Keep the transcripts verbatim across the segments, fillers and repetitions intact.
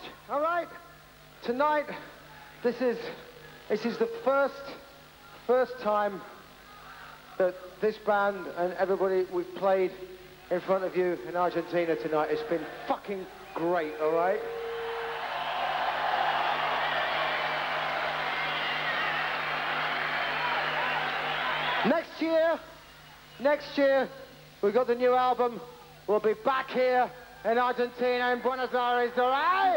all right? Tonight, this is, this is the first, first time that this band and everybody we've played in front of you in Argentina tonight. It's been fucking great, all right? Next year, next year, we've got the new album. We'll be back here in Argentina, in Buenos Aires, all right?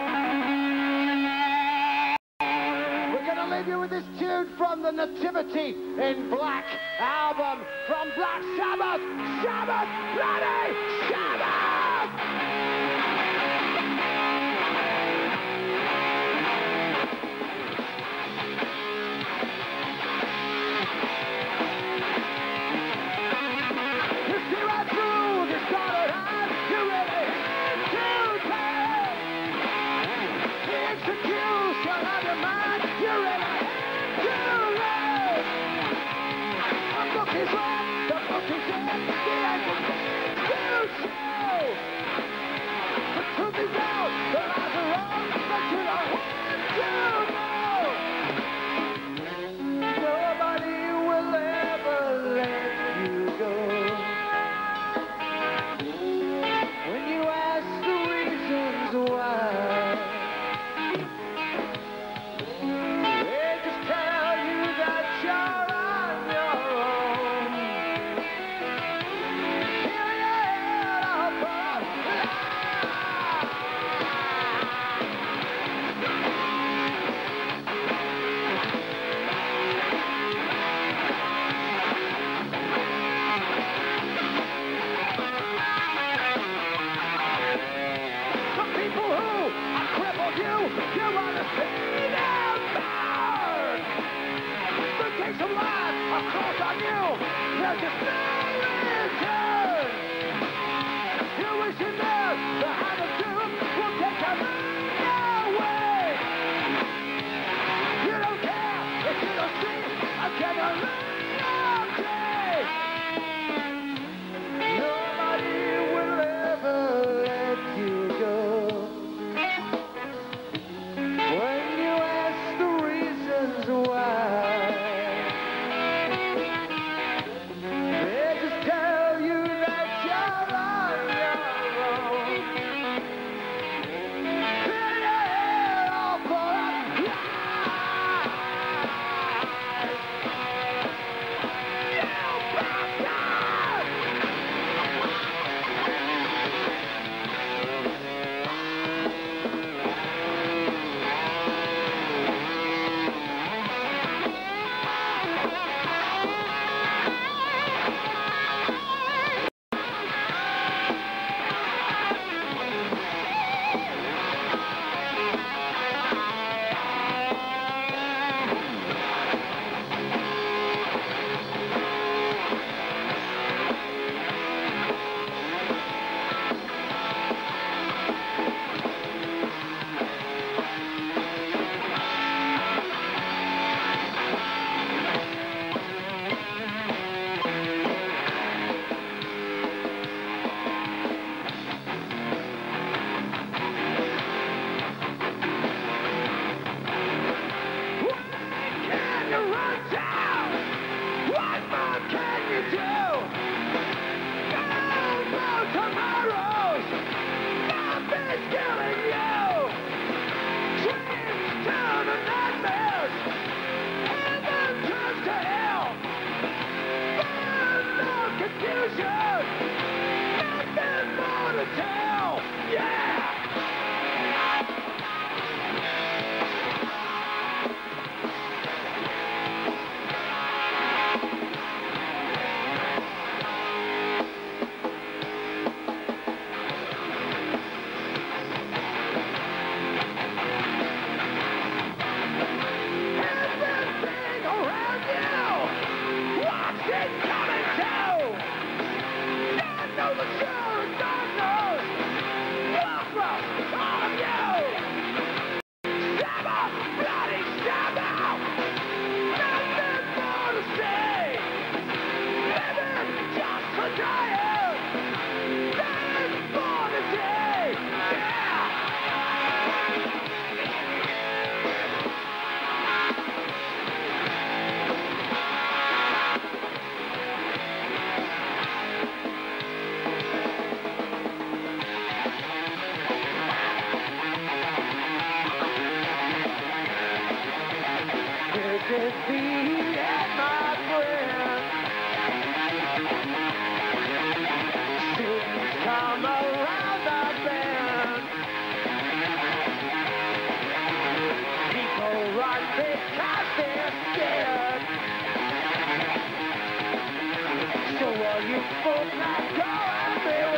We're gonna leave you with this tune from the Nativity in Black album from Black Sabbath. Sabbath, bloody Sabbath! you fool, now go and be